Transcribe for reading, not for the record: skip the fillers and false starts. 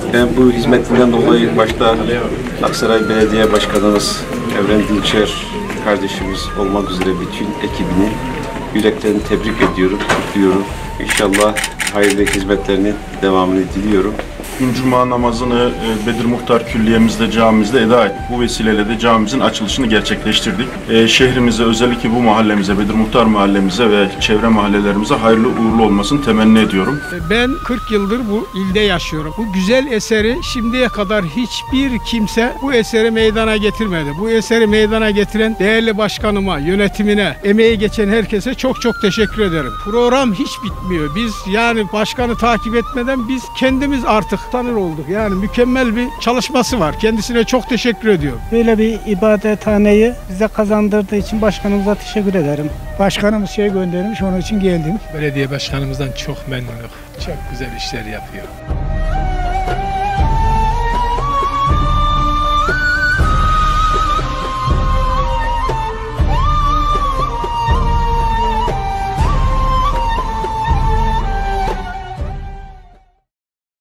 Ben bu hizmetinden dolayı başta Aksaray Belediye Başkanımız Evren Dinçer kardeşimiz olmak üzere bütün ekibini yürekten tebrik ediyorum, kutluyorum. İnşallah hayırlı hizmetlerinin devamını diliyorum. Gün Cuma namazını Bedir Muhtar Külliyemizde, camimizde eda ettik. Bu vesileyle de camimizin açılışını gerçekleştirdik. Şehrimize, özellikle bu mahallemize, Bedir Muhtar mahallemize ve çevre mahallelerimize hayırlı uğurlu olmasını temenni ediyorum. Ben 40 yıldır bu ilde yaşıyorum. Bu güzel eseri şimdiye kadar hiçbir kimse bu eseri meydana getirmedi. Bu eseri meydana getiren değerli başkanıma, yönetimine, emeği geçen herkese çok çok teşekkür ederim. Program hiç bitmiyor. Biz yani başkanı takip etmeden biz kendimiz artık tanır olduk. Yani mükemmel bir çalışması var. Kendisine çok teşekkür ediyorum. Böyle bir ibadethaneyi bize kazandırdığı için başkanımıza teşekkür ederim. Başkanımız göndermiş, onun için geldim. Belediye başkanımızdan çok memnunum. Çok güzel işler yapıyor.